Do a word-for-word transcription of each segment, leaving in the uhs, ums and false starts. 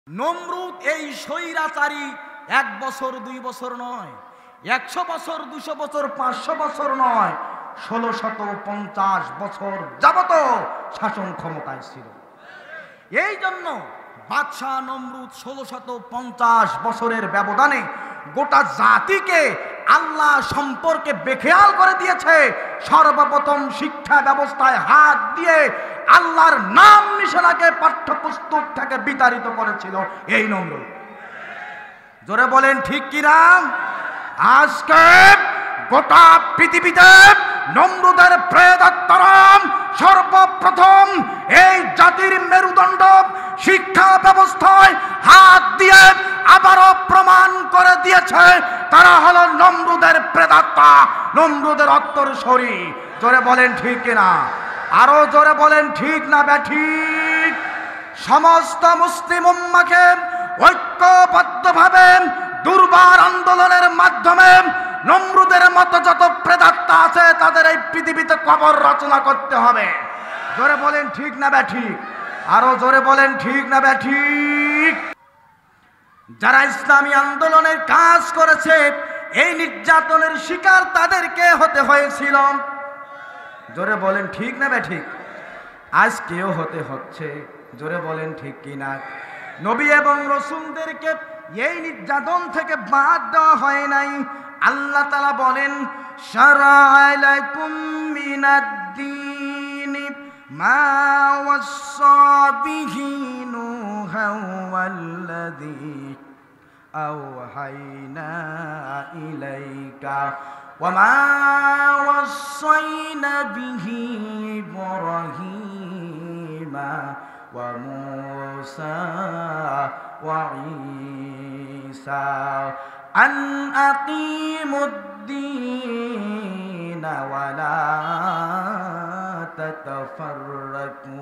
নমরুদ এই স্বৈরাচারী এক বছর দুই বছর নয়, একশো বছর দুশো বছর পাঁচশো বছর নয়, ষোলো শত পঞ্চাশ বছর যাবত শাসন ক্ষমতায় ছিল। এই জন্য বাদশাহ নমরুদ ষোলো শত পঞ্চাশ বছরের ব্যবধানে গোটা জাতিকে আল্লাহ সম্পর্কে বেখেয়াল করে দিয়েছে। সর্বপ্রথম শিক্ষা ব্যবস্থায় হাত দিয়ে আল্লাহর নাম নিশানাকে পাঠ্যপুস্তক থেকে বিতাড়িত করেছিল এই নমরুদ। জোরে বলেন ঠিক কিনা? আজকে গোটা পৃথিবীতে নমরুদের প্রেতাত্মারাম সর্বপ্রথম এই জাতির মেরুদণ্ড শিক্ষা ব্যবস্থায় হাত দিয়ে আবারও প্রমাণ করে দিয়েছে তারা হলো নমরুদের প্রেতাত্মা, নমরুদের উত্তরসূরি। জোরে বলেন ঠিক কিনা? আরো জোরে বলেন ঠিক না ব্যাঠিক? সমস্ত মুসলিম উম্মাহকে ঐক্যবদ্ধভাবে দুর্বার আন্দোলনের মাধ্যমে নমরুদের মতো যত প্রেতাত্মা আছে তাদের এই পৃথিবীতে কবর রচনা করতে হবে। জোরে বলেন ঠিক না ব্যাঠিক? আরো জোরে বলেন ঠিক না ব্যাঠিক? যারা ইসলামী আন্দোলনের কাজ করেছে এই নির্যাতনের শিকার তাদেরকে হতে হয়েছিল। জোরে বলেন ঠিক না ব্যাঠিক? আজকেও হতে হচ্ছে। জোরে বলেন ঠিক কিনা? নবী এবং রাসূলদেরকে এই নির্যাতন থেকে বাদ দেওয়া হয় নাই। আল্লাহ তাআলা বলেন, শারা'a লাকুম মিনাদ-দীনি মা ওয়াসসা বিহি নূহান ওয়াল্লাযী আওহাইনা ইলাইকা ওয়া মা ওয়াসাইনা বিহি ইব্রাহিমা ওয়া মূসা ওয়া ঈসা আন আকিমুদ-দীনা ওয়া লা তাতাফাররাকু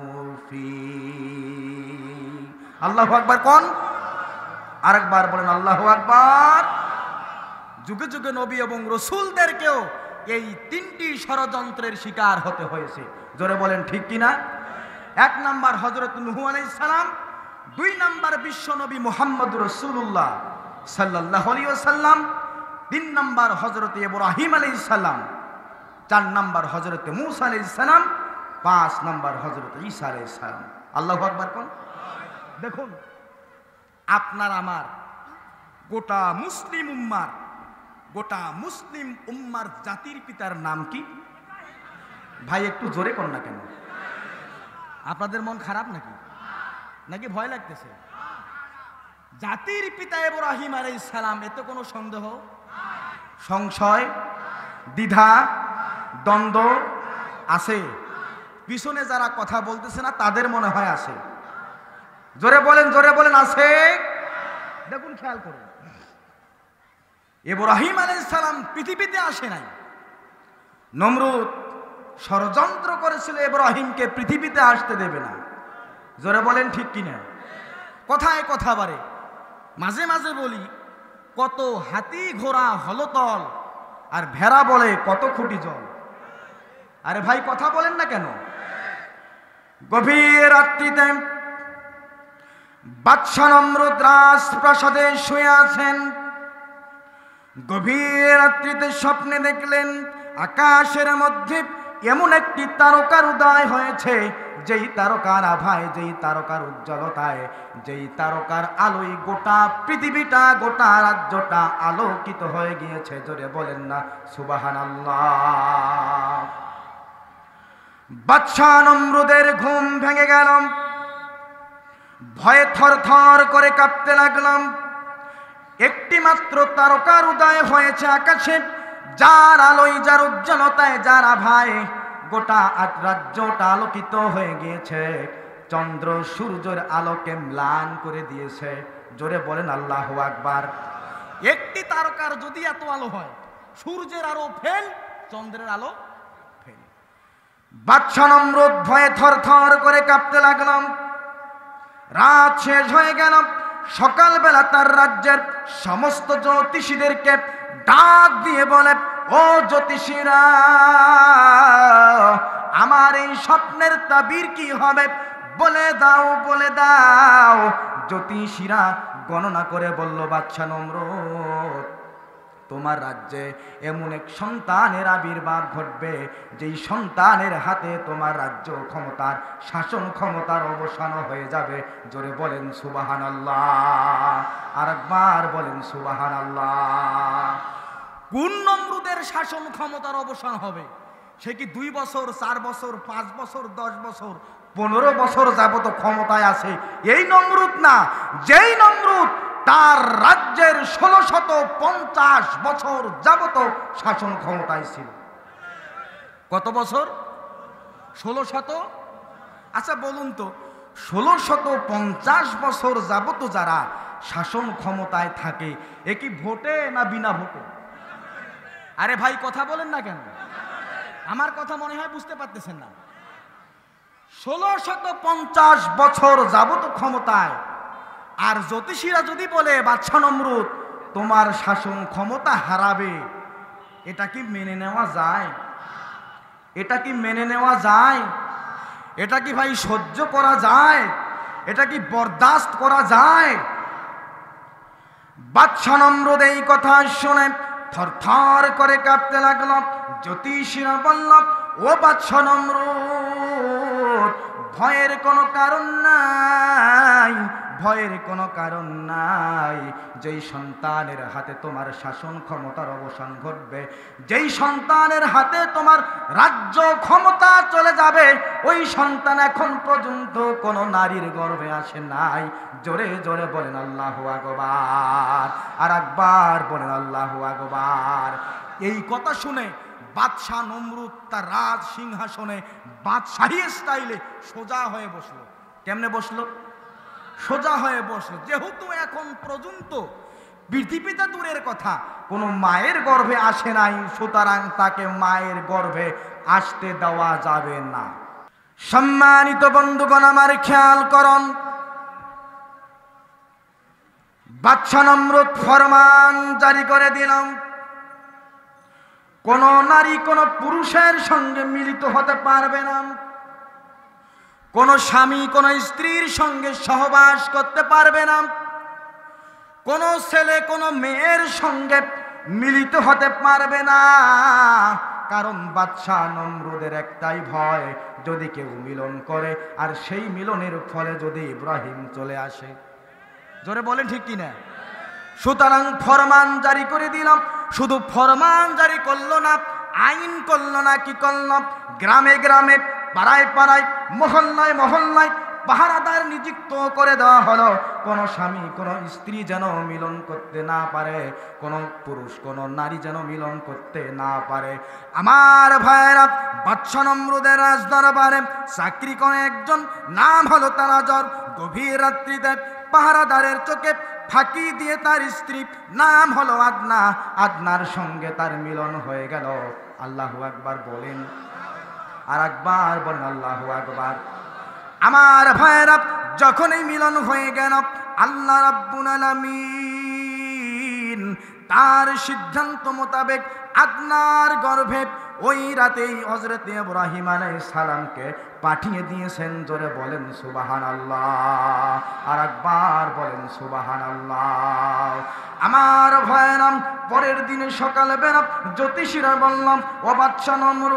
ফীহি। আল্লাহু আকবার কোন? আরেকবার বলেন আল্লাহু আকবার। যুগে যুগে নবী এবং রাসূলদেরকেও এই তিনটি ষড়যন্ত্রের শিকার হতে হয়েছে। জোরে বলেন ঠিক কিনা? এক নাম্বার হযরত নূহ আলাইহিস সালাম, দুই নাম্বার বিশ্ব নবী মুহাম্মদ রাসূলুল্লাহ সাল্লাল্লাহু আলাইহি ওয়াসাল্লাম, তিন নাম্বার হযরত ইব্রাহিম আলাইহিস সালাম, চার নাম্বার হযরত মূসা আলাইহিস সালাম, পাঁচ নাম্বার হযরত ঈসা আলাইহিস সালাম। আল্লাহু আকবার কোন? দেখুন, আপনার আমার গোটা মুসলিম উম্মার গোটা মুসলিম উম্মার জাতির পিতার নাম কি? ভাই একটু জোরে কোন না কেন? আপনাদের মন খারাপ নাকি? নাকি ভয় লাগতেছে? জাতির পিতা ইব্রাহিম আলাইহিস সালাম, এতে কোনো সন্দেহ, সংশয়, দ্বিধা, দ্বন্দ্ব আছে? পিছনে যারা কথা বলতেছে না তাদের মনে হয় আছে। জোরে বলেন, জোরে বলেন আছে? দেখুন, খেয়াল করুন, ইব্রাহিম আলাইহিস সালাম পৃথিবীতে আসে নাই। নমরুদ ষড়যন্ত্র করেছিল ইব্রাহিমকে পৃথিবীতে আসতে দেবে না। জোরে বলেন ঠিক কিনা? কথায় কথা বাড়ে, মাঝে মাঝে বলি কত হাতি ঘোড়া হলতল, আর ভেড়া বলে কত খুঁটি জল। আরে ভাই কথা বলেন না কেন? গভীর রাত্রিতে বাদশা নমরুদ রাজপ্রাসাদে শুয়ে আছেন। গভীর রাত্রিতে স্বপ্নে দেখলেন আকাশের মধ্যে এমন একটি তারকার উদয় হয়েছে, যেই তারকার আভায়, যেই তারকার উজ্জ্বলতায়, যেই তারকার আলোয় গোটা পৃথিবীটা, গোটা রাজ্যটা আলোকিত হয়ে গিয়েছে। জোরে বলেন না সুবহানাল্লাহ। বাদশা নমরুদের ঘুম ভেঙে গেল, ভয়ে থর থর করে কাঁপতে লাগলাম। একটি মাত্র তারকার উদয় হয়েছে আকাশে, যার আলোয়, যার উজ্জ্বলতায়, যার আভায় গোটা রাজ্যটা আলোকিত হয়ে গিয়েছে। চন্দ্র সূর্যের আলোকে ম্লান করে দিয়েছে। জোরে বলেন আল্লাহু আকবার। একটি তারকার যদি এত আলো হয়, সূর্যের আলো ফেল, চন্দ্রের আলো ফেল। বাদশা নমরুদ ভয়ে থর থর করে কাঁপতে লাগলাম। রাত শেষ হয়ে গেল। সকালবেলা তার রাজ্যের সমস্ত জ্যোতিষীদেরকে ডাক দিয়ে বলে, ও জ্যোতিষীরা, আমার এই স্বপ্নের তাবির কি হবে? বলে দাও, বলে দাও। জ্যোতিষীরা গণনা করে বলল, বাদশা নমরুদ, তোমার রাজ্যে এমন এক সন্তানের আবির্ভাব ঘটবে যেই সন্তানের হাতে তোমার রাজ্য ক্ষমতার শাসন ক্ষমতার অবসান হয়ে যাবে। জোরে বলেন সুবহানাল্লাহ, আর একবার বলেন সুবহানাল্লাহ। কোন নমরুদের শাসন ক্ষমতার অবসান হবে? সে কি দুই বছর, চার বছর, পাঁচ বছর, দশ বছর, পনেরো বছর যাবত ক্ষমতায় আছে এই নমরুদ না, যেই নমরুদ তার রাজ্যের ষোলো শত পঞ্চাশ বছর যাবত শাসন ক্ষমতায় ছিল। কত বছর? ষোলো শত। আচ্ছা বলুন তো, ষোলো শত পঞ্চাশ বছর যাবত যারা শাসন ক্ষমতায় থাকে, এ কি ভোটে না বিনা ভোটে? আরে ভাই কথা বলেন না কেন? আমার কথা মনে হয় বুঝতে পারতেছেন না। ষোলো শত পঞ্চাশ বছর যাবত ক্ষমতায়, আর জ্যোতিষীরা যদি বলে বাদশা নমরুদ তোমার শাসন ক্ষমতা হারাবে, এটা কি মেনে নেওয়া যায়? এটা কি মেনে নেওয়া যায়? এটা কি ভাই সহ্য করা যায়? এটা কি বরদাস্ত করা যায়? বাদশা নমরুদ এই কথা শুনে থরথর করে কাঁপতে লাগলো। জ্যোতিষীরা বলল, ও বাদশা নমরুদ, ভয়ের কোনো কারণ নাই, ভয়ের কোনো কারণ নাই। যেই সন্তানের হাতে তোমার শাসন ক্ষমতার অবসান ঘটবে, যেই সন্তানের হাতে তোমার রাজ্য ক্ষমতা চলে যাবে, ওই সন্তান এখন পর্যন্ত কোনো নারীর গর্ভে আসে নাই। জোরে জোরে বলেন আল্লাহু আকবার, আর একবার বলেন আল্লাহু আকবার। এই কথা শুনে বাদশা নমরুদ তার রাজ সিংহাসনে বাদশাহী স্টাইলে সোজা হয়ে বসলো। কেমনে বসলো? সোজা হয়ে বসলো। যেহেতু এখন পর্যন্ত পৃথিবীতে দূরের কথা কোনো মায়ের গর্ভে আসে নাই, সুতরাং তাকে মায়ের গর্ভে আসতে দেওয়া যাবে না। সম্মানিত বন্ধুগণ, আমার খেয়াল করুন, বাদশা নমরুদ ফরমান জারি করে দিলাম, কোন নারী কোন পুরুষের সঙ্গে মিলিত হতে পারবে না, কোন স্বামী কোন স্ত্রীর সঙ্গে সহবাস করতে পারবে না, কোন ছেলে কোন মেয়ের সঙ্গে মিলিত হতে পারবে না। কারণ বাদশা নমরুদের একটাই ভয়, যদি কেউ মিলন করে আর সেই মিলনের ফলে যদি ইব্রাহিম চলে আসে। জোরে বলেন ঠিক কিনা? সুতরাং ফরমান জারি করে দিলাম। শুধু ফরমান জারি করলো না, আইন করলো না, কি করল? গ্রামে গ্রামে, পাড়ায় পাড়ায়, মহল্লায় মহল্লায় পাহারাদার নিযুক্ত করে দেওয়া হলো। কোনো স্বামী কোনো স্ত্রী যেন মিলন করতে না পারে, কোনো পুরুষ কোনো নারী যেন মিলন করতে না পারে। আমার ভাইয়েরা, বাদশা নমরুদের রাজদরবারে চাকরি করে একজন, নাম হলো তারাজর। গভীর রাত্রিতে পাহারাদারের চোখে ফাঁকি দিয়ে তার স্ত্রী, নাম হলো আদনা, আদনার সঙ্গে তার মিলন হয়ে গেল। আল্লাহু আকবার বলেন, আর একবার বলেন আল্লাহু আকবার। আমার ভাইয়েরা, যখন এই মিলন হয়ে গেল, আল্লাহ রাব্বুল আলামিন তার সিদ্ধান্ত মোতাবেক আদনার গর্ভে ওই রাতেই হযরত ইব্রাহিম আলাইহিস সালামকে পাঠিয়ে দিয়েছেন। জোরে বলেন সুবহানাল্লাহ, আর একবার বলেন সুবহানাল্লাহ। আমার ভাইয়েরা, পরের দিনে সকালবেলা জ্যোতিষীরা বললাম, ও বাদশা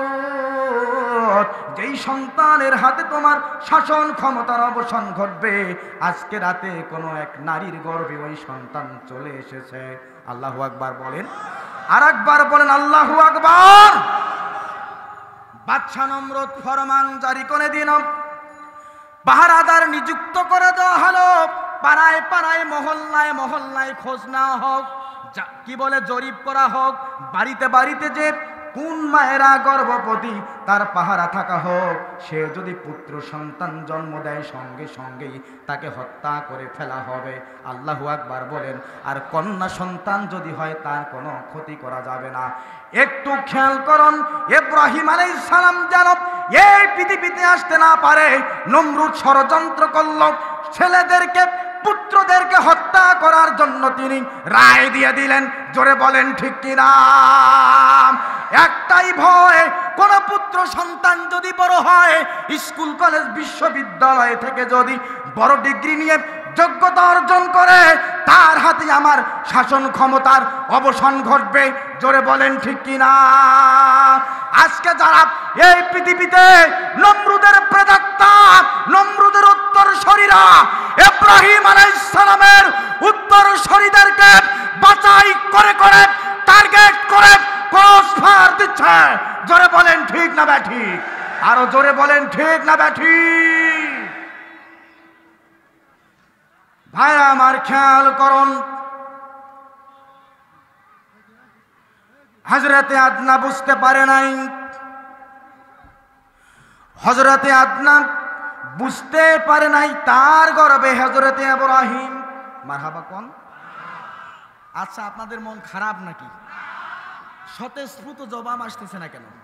নমরুদ, যেই সন্তানের হাতে তোমার শাসন ক্ষমতার অবসান ঘটবে, আজকে রাতে কোনো এক নারীর গর্ভে ওই সন্তান চলে এসেছে। আল্লাহু আকবার বলেন, আর একবার বলেন আল্লাহু আকবার। বাদশা নমরুদ ফরমান জারি করে দিল, পাহারাদার নিযুক্ত করে দেওয়া হলো। পাড়ায় পাড়ায়, মহল্লায় মহল্লায় খোঁজ নেওয়া হোক, কি বলে জরিপ করা হোক, বাড়িতে বাড়িতে যে কোন মায়েরা গর্ভবতী তার পাহারা থাকা হোক। সে যদি পুত্র সন্তান জন্ম দেয়, সঙ্গে সঙ্গেই তাকে হত্যা করে ফেলা হবে। আল্লাহু আকবার বলেন। আর কন্যা সন্তান যদি হয়, তার কোনো ক্ষতি করা যাবে না। একটু খেয়াল করুন, ইব্রাহিম আলাইহিস সালাম যেন এই পৃথিবীতে আসতে না পারে, নমরুদ ষড়যন্ত্র করল। ছেলেদেরকে পুত্রদেরকে হত্যা করার জন্য তিনি রায় দিয়ে দিলেন। জোরে বলেন ঠিক কিনা? একটাই ভয়, কোন পুত্র সন্তান যদি বড় হয়, স্কুল কলেজ বিশ্ববিদ্যালয় থেকে যদি বড় ডিগ্রি নিয়ে যোগ্যতা অর্জন করে তার হাতে আমার শাসন ক্ষমতার অবসান ঘটবে। জোরে বলেন ঠিক কিনা? আজকে যারা এই পৃথিবীতে নমরুদের প্রেতাত্মা, নমরুদের উত্তরসূরিরা, ইব্রাহিম আলাইহিস সালামের উত্তরসূরিদেরকে বাছাই করে করে টার্গেট করে ক্রস ফায়ার দিচ্ছে। জোরে বলেন ঠিক না ব্যাঠিক? আরো জোরে বলেন ঠিক না ব্যাঠিক? ভাইরা আমার খেয়াল করুন, হযরতে আদনা বুঝতে পারে নাই, হযরতে আদনা বুঝতে পারে নাই তার গর্ভে হযরতে ইব্রাহিম। মারহাবা কোন? আচ্ছা, আপনাদের মন খারাপ নাকি? স্বতঃস্ফূর্ত জবাব আসতেছে না কেন?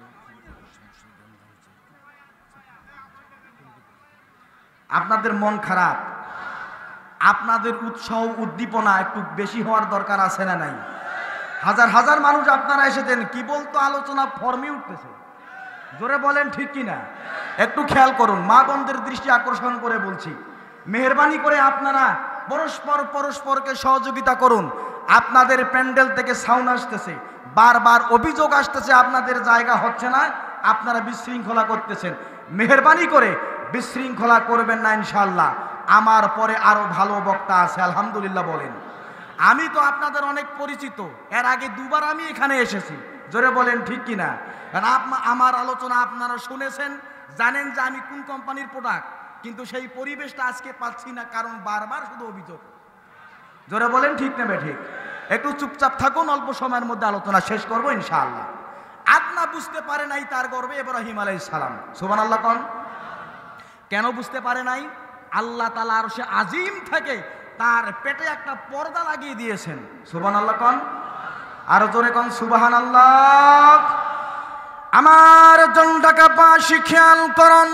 আপনাদের মন খারাপ, আপনাদের উৎসাহ উদ্দীপনা একটু বেশি হওয়ার দরকার আছে না নাই? হাজার হাজার মানুষ আপনারা এসেছেন, কি বলতো আলোচনা ফর্মে উঠতেছে। জোরে বলেন ঠিক কিনা? একটু খেয়াল করুন, মা বোনদের দৃষ্টি আকর্ষণ করে বলছি, মেহেরবানি করে আপনারা পরস্পর পরস্পরকে সহযোগিতা করুন। আপনাদের প্যান্ডেল থেকে সাউন্ড আসতেছে, বারবার অভিযোগ আসতেছে আপনাদের জায়গা হচ্ছে না, আপনারা বিশৃঙ্খলা করতেছেন। মেহেরবানি করে বিশৃঙ্খলা করবেন না ইনশাআল্লাহ। আমার পরে আরো ভালো বক্তা আছে, আলহামদুলিল্লাহ বলেন। আমি তো আপনাদের অনেক পরিচিত, এর আগে দুবার আমি এখানে এসেছি। জোরে বলেন ঠিক কিনা? কারণ আমার আলোচনা আপনারা শুনেছেন, জানেন যে আমি কোন কোম্পানির প্রোডাক্ট, কিন্তু সেই পরিবেশটা আজকে পাচ্ছি না, কারণ বারবার শুধু অভিযোগ। জোরে বলেন ঠিক না ঠিক? একটু চুপচাপ থাকুন, অল্প সময়ের মধ্যে আলোচনা শেষ করবো ইনশাআল্লাহ। আদনা বুঝতে পারে নাই তার গর্ভে ইব্রাহিম আলাইহিস সালাম। সুবহানাল্লাহ কোন? কেন বুঝতে পারে নাই? আল্লাহ তাআলা আরশে আজিম থেকে তার পেটে একটা পর্দা লাগিয়ে দিয়েছেন। সুবহানাল্লাহ কোন? আর জোরে কোন সুবহানাল্লাহ। আমার জনটাকে পাশে খেয়াল করুন,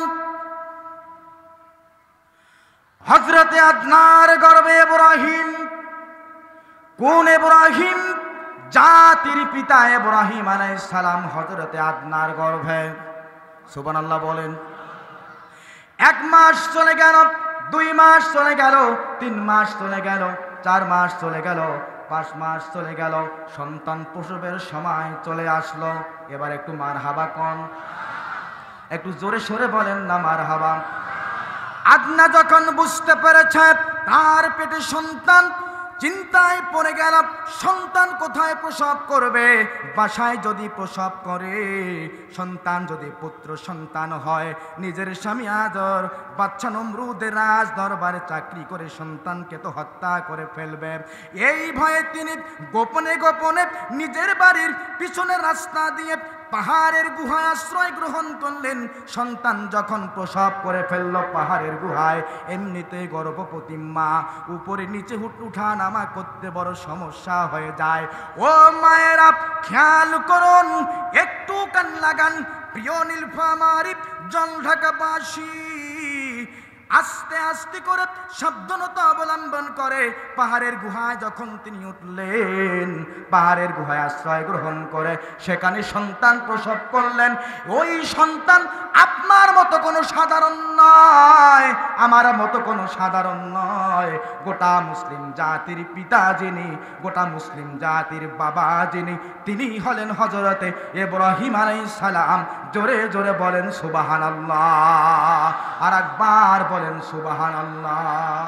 হযরতে আদনার গর্ভে ইব্রাহিম। কোন ইব্রাহিম? জাতির পিতা ইব্রাহিম আলাইহিস সালাম হযরতে আদনার গর্ভে। সুবহানাল্লাহ বলেন। এক মাস চলে গেল, দুই মাস চলে গেল, তিন মাস চলে গেল, চার মাস চলে গেল, পাঁচ মাস চলে গেল, সন্তান প্রসবের সময় চলে আসলো। এবার একটু মারহাবা কোন? একটু জোরে সোরে বলেন না মারহাবা। আদনা যখন বুঝতে পেরেছে তার পেটে সন্তান, চিন্তায় পড়ে গেল, সন্তান কোথায় প্রসব করবে? বাসায় যদি প্রসব করে, সন্তান যদি পুত্র সন্তান হয়, নিজের স্বামী আদর বাচ্চা নমরুদের রাজ দরবারে চাকরি করে সন্তানকে তো হত্যা করে ফেলবে। এই ভয়ে তিনি গোপনে গোপনে নিজের বাড়ির পিছনের রাস্তা দিয়ে পাহাড়ের গুহায় আশ্রয় গ্রহণ করলেন। সন্তান যখন প্রসব করে ফেলল পাহাড়ের গুহায়, এমনিতে গর্ভবতী মা উপরে নিচে উঠা নামা করতে বড় সমস্যা হয়ে যায়। ও মায়েরা খেয়াল করুন, একটু কান লাগান, প্রিয় নীলফামারী জল ঢাকাবাসী আস্তে আস্তে করে সাবধানতা অবলম্বন করে পাহাড়ের গুহায় যখন তিনি উঠলেন, পাহাড়ের গুহায় আশ্রয় গ্রহণ করে সেখানে সন্তান প্রসব করলেন। ওই সন্তান আপনার মতো কোনো সাধারণ নয়, আমার মতো কোনো সাধারণ নয়। গোটা মুসলিম জাতির পিতা যিনি, গোটা মুসলিম জাতির বাবা যিনি, তিনি হলেন হযরতে ইব্রাহিম আলাইহিস সালাম। জোরে জোরে বলেন সুবহানাল্লাহ, আর একবার বলেন সুবহানাল্লাহ।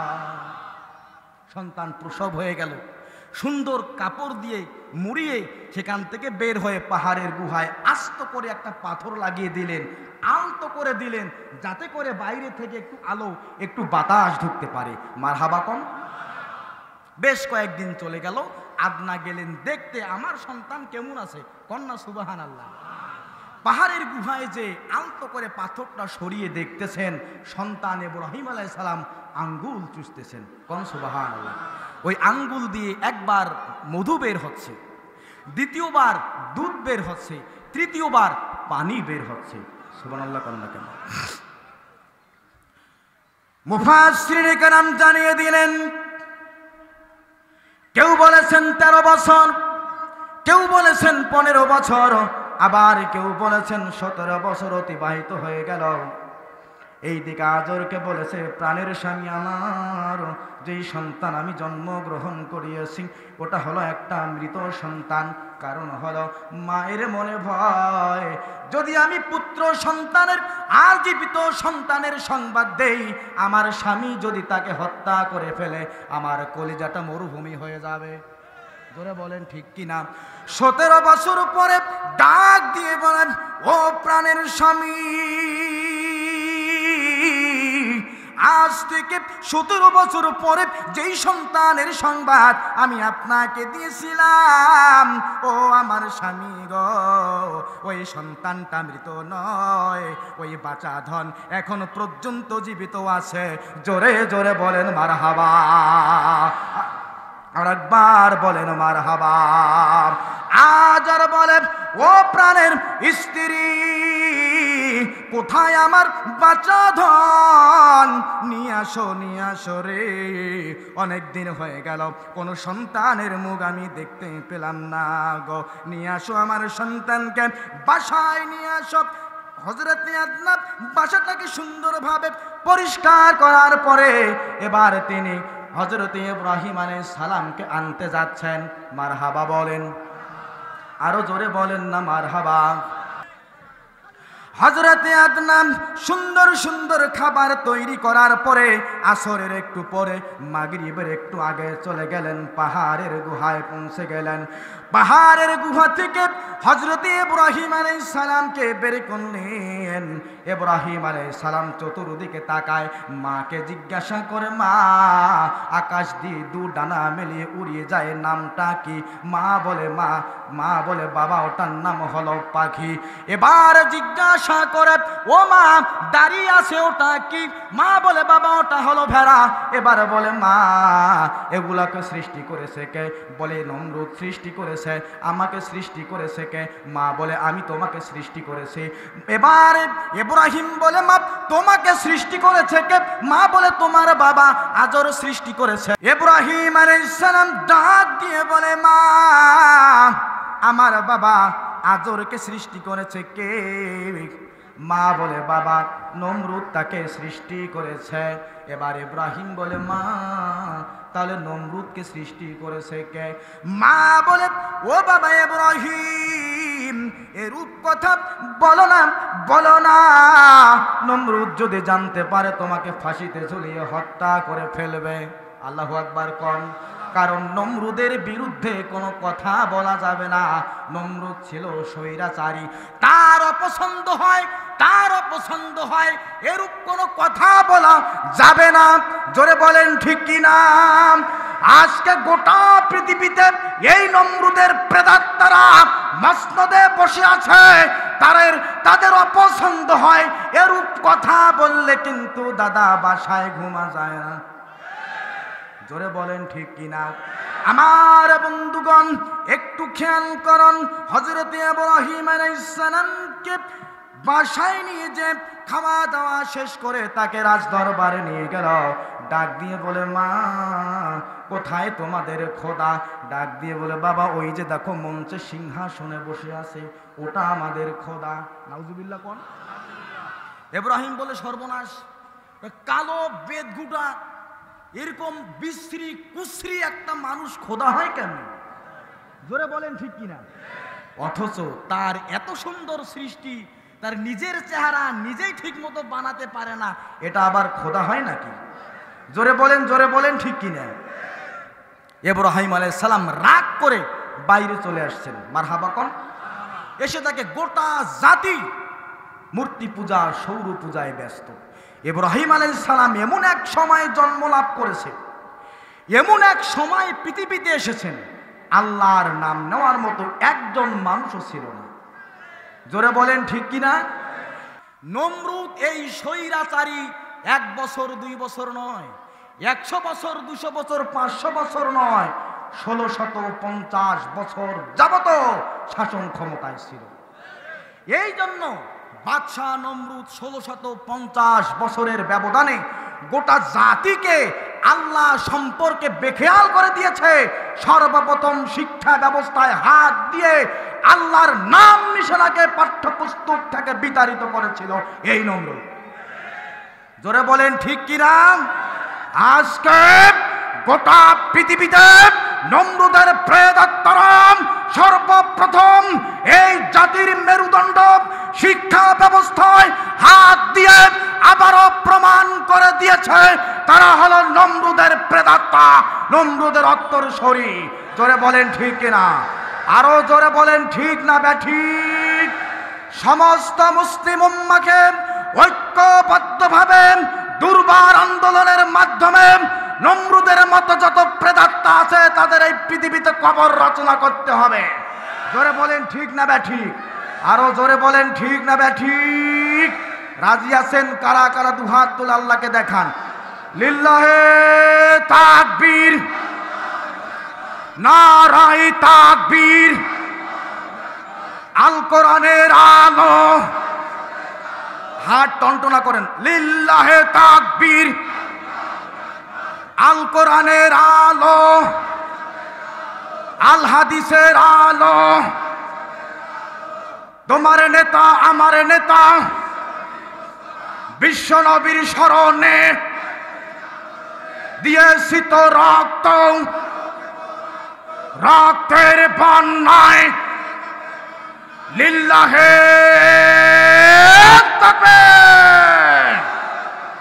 সন্তান প্রসব হয়ে গেল, সুন্দর কাপড় দিয়ে মুড়িয়ে সেখান থেকে বের হয়ে পাহাড়ের গুহায় আস্ত করে একটা পাথর লাগিয়ে দিলেন, আলতো করে দিলেন, যাতে করে বাইরে থেকে একটু আলো একটু বাতাস ঢুকতে পারে। মারহাবা কোন? বেশ কয়েকদিন চলে গেল, আদনা গেলেন দেখতে আমার সন্তান কেমন আছে, কন্যা সুবহানাল্লাহ। পাহাড়ের গুহায় যে আলতো করে পাথরটা সরিয়ে দেখতেছেন, সন্তান ইব্রাহিম আলাইহিস সালাম আঙ্গুল চুষতেছেন। কোন সুবহানাল্লাহ। ওই আঙ্গুল দিয়ে একবার মধু বের হচ্ছে, দ্বিতীয়বার দুধ বের হচ্ছে, তৃতীয়বার পানি বের হচ্ছে। সুবহানাল্লাহ কন্যা কেন? মুফাসসিরিনে কেরাম জানিয়ে দিলেন, কেউ বলেছেন তেরো বছর, কেউ বলেছেন পনেরো বছর, আবার কেউ বলেছেন সতেরো বছর অতিবাহিত হয়ে গেল। এই দিকে আজরকে বলেছে, প্রাণের স্বামী আমার, যেই সন্তান আমি জন্মগ্রহণ করিয়েছি ওটা হলো একটা মৃত সন্তান। কারণ হলো মায়ের মনে ভয়, যদি আমি পুত্র সন্তানের আর জীবিত সন্তানের সংবাদ দেই, আমার স্বামী যদি তাকে হত্যা করে ফেলে, আমার কলিজাটা মরুভূমি হয়ে যাবে। জোরে বলেন ঠিক কিনা? সতেরো বছর পরে ডাক দিয়ে বলেন, ও প্রাণের স্বামী, আজ থেকে সতেরো বছর পরে যেই সন্তানের সংবাদ আমি আপনাকে দিয়েছিলাম, ও আমার স্বামী গো, ওই সন্তানটা মৃত নয়, ওই বাঁচা ধন এখন পর্যন্ত জীবিত আছে। জোরে জোরে বলেন মারহাবা, আর একবার বলেন মারহাবা। আজ আর বলেন, ও প্রাণের স্ত্রী, কোথায় আমার বাঁচা ধন? নিয়ে আসো, নিয়ে আসো রে, অনেক দিন হয়ে গেল কোনো সন্তানের মুখ আমি দেখতে পেলাম না গো, নিয়ে আসো আমার সন্তানকে, বাসায় নিয়ে আসো। হযরত আদনান বাসাটাকে সুন্দরভাবে পরিষ্কার করার পরে এবার তিনি হযরত ইব্রাহিম আলাইহিস সালামকে আনতে যাচ্ছেন। মারহাবা বলেন, আরো জোরে বলেন না মারহাবা। হযরত আদনান সুন্দর সুন্দর খাবার তৈরি করার পরে আসরের একটু পরে মাগরিবের একটু আগে চলে গেলেন, পাহাড়ের গুহায় পৌঁছে গেলেন। পাহাড়ের গুহা থেকে হযরত ইব্রাহিম আলাইহিস সালামকে বের করলেন। ইব্রাহিম আলাইহিস সালাম চতুর্দিকে তাকায়, মাকে জিজ্ঞাসা করে, মা, আকাশ দিয়ে দু ডানা মেলিয়ে উড়িয়ে যায়, নামটা কি? মা বলে, মা মা বলে বাবা, ওটার নাম হলো পাখি। এবার জিজ্ঞাসা করে, ও মা, দাঁড়িয়ে আছে ওটা কি? মা বলে, বাবা ওটা হলো ভেড়া। এবার বলে, মা, এগুলাকে সৃষ্টি করেছে কে? বলে, নমরুদ সৃষ্টি করেছে। আমাকে সৃষ্টি করেছে কে? মা বলে, আমি তোমাকে সৃষ্টি করেছি। এবার ইব্রাহিম বলে, মা, তোমাকে সৃষ্টি করেছে কে? মা বলে, তোমার বাবা আজর সৃষ্টি করেছে। ইব্রাহিম আলাইহিস সালাম ডাক দিয়ে বলে, মা, আমার বাবা আজরকে সৃষ্টি করেছে কে? মা বলে, বাবা নমরুদ তাকে সৃষ্টি করেছে। এবার ইব্রাহিম বলে, মা, তাহলে নমরুদকে সৃষ্টি করেছে কে? মা বলে, ও বাবা ইব্রাহিম, এরূপ কথা বলো না, বলো না, নমরুদ যদি জানতে পারে তোমাকে ফাঁসিতে ঝুলিয়ে হত্যা করে ফেলবে। আল্লাহু আকবার কোন। কারণ নমরুদের বিরুদ্ধে কোনো কথা বলা যাবে না। নমরুদ ছিল স্বৈরাচারী, তার অপছন্দ হয়, তার অপছন্দ হয়, এরূপ কোনো কথা বলা যাবে না। জোরে বলেন ঠিক কি না? আজকে গোটা পৃথিবীতে এই নমরুদের প্রেতাত্মারা মসনদে বসে আছে, তাদের তাদের অপছন্দ হয়, এরূপ কথা বললে কিন্তু দাদা বাসায় ঘুমা যায় না। জোরে বলেন ঠিক কিনা? আমার বন্ধুগণ একটু খেয়াল করুন, হযরত ইব্রাহিম আলাইহিস সালামকে বাসায় নিয়ে যে খাওয়া দাওয়া শেষ করে তাকে রাজ দরবারে নিয়ে গেল। ডাক দিয়ে বলে, মা, কোথায় তোমাদের খোদা? ডাক দিয়ে বলে, বাবা ওই যে দেখো মঞ্চে সিংহাসনে বসে আছে, ওটা আমাদের খোদা। নাউজুবিল্লাহ কোন। ইব্রাহিম বলে, সর্বনাশ, কালো বেদগুটা এরকম বিশ্রী কুশ্রী একটা মানুষ খোদা হয় কেন? জোরে বলেন ঠিক কিনা? অথচ তার এত সুন্দর সৃষ্টি, তার নিজের চেহারা নিজেই ঠিক মতো বানাতে পারে না, এটা আবার খোদা হয় নাকি? জোরে বলেন, জোরে বলেন ঠিক কিনা? ইব্রাহিম আলাইহিস সালাম রাগ করে বাইরে চলে আসছেন। মারহাবা কোন। এসে তাকে গোটা জাতি মূর্তি পূজা, সৌর পূজায় ব্যস্ত। ইব্রাহিম আলাইহিস সালাম এমন এক সময় জন্ম লাভ করেছে, এমন এক সময় পৃথিবীতে এসেছেন, আল্লাহর নাম নেওয়ার মতো একজন মানুষও ছিল না। জোরে বলেন ঠিক কিনা? নমরুদ এই স্বৈরাচারী এক বছর দুই বছর নয়, একশো বছর, দুশো বছর, পাঁচশো বছর নয়, ষোলো শত পঞ্চাশ বছর যাবত শাসন ক্ষমতায় ছিল। এই জন্য বাদশাহ নমরুদ ষোলো শত পঞ্চাশ বছরের ব্যবধানে গোটা জাতিকে আল্লাহ সম্পর্কে বেখেয়াল করে দিয়েছে। সর্বপ্রথম শিক্ষা ব্যবস্থায় হাত দিয়ে আল্লাহর নাম নিশানাকে পাঠ্যপুস্তক থেকে বিতাড়িত করেছিল এই নমরুদ। জোরে বলেন ঠিক কিনা? আজকে গোটা পৃথিবীতে নমরুদের প্রেতাত্মারাম সর্বপ্রথম এই জাতির মেরুদণ্ড শিক্ষা ব্যবস্থায় হাত দিয়ে আবারও প্রমাণ করে দিয়েছে তারা হলো নমরুদের প্রেতাত্মা, নমরুদের উত্তরসূরি। জোরে বলেন ঠিক কিনা? আরো জোরে বলেন ঠিক না ব্যাঠিক? সমস্ত মুসলিম উম্মাকে ঐক্যবদ্ধভাবে দুর্বার আন্দোলনের মাধ্যমে নমরুদের মতো যত প্রেতাত্মা আছে তাদের এই পৃথিবীতে কবর রচনা করতে হবে। জোরে বলেন ঠিক না ব্যাঠিক? আরো জোরে বলেন ঠিক না ব্যাঠিক? রাজি আছেন? কারা কারা দুহাত তুলে আল্লাহকে দেখান। লিল্লাহে তাকবীর, নারায়ে তাকবীর। আল কোরআনের আলো, হাত টনটনা করেন। লিল্লাহে তাকবীর, আল কোরআনের আলো, আল হাদিসের আলো। তোমার নেতা আমার নেতা বিশ্ব নবীর স্মরণে দিয়েছি তো রক্ত, রক্তের বন্যায় লিল্লাহে তাকবীর।